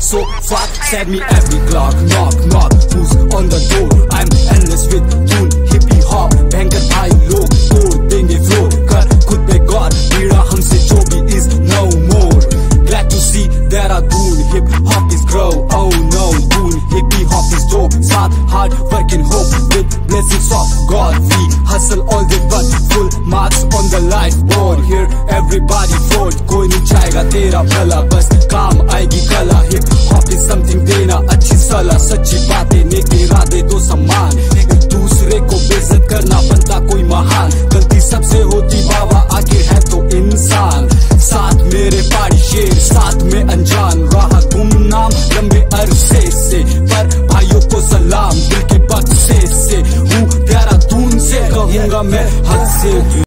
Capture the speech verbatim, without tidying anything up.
so fuck, send me every clock. Knock, knock, who's on the door? I'm endless with tune, hippie hop, banker भाई लोग तोड़ देंगे floor. कर खुद पे गौर, पीड़ा हमसे जो भी is no more. Glad to see that I do hip hop is grow. Oh no, doing hippie hop is dope. Start hard working hope with blessings of God. We hustle all day but full marks on the life board. Here everybody vote, कोई नहीं चाहेगा तेरा भला, बस काम आएगी कला. Hip hop is something देना अच्छी सलाह, सच्ची बातें नेक इरादे दो सम्मान. एक दूसरे को बेइज्जत करना बनता कोई महान, गलती सबसे होती बाबा आखिर है तो इंसान. साथ मेरे पहाड़ी शेर, साथ में अनजान रहा गुमनाम लंबे अरसे से, पर भाइयों को सलाम दिल के बक्से से. हूँ प्यारा तून से कहूँगा मैं हद से.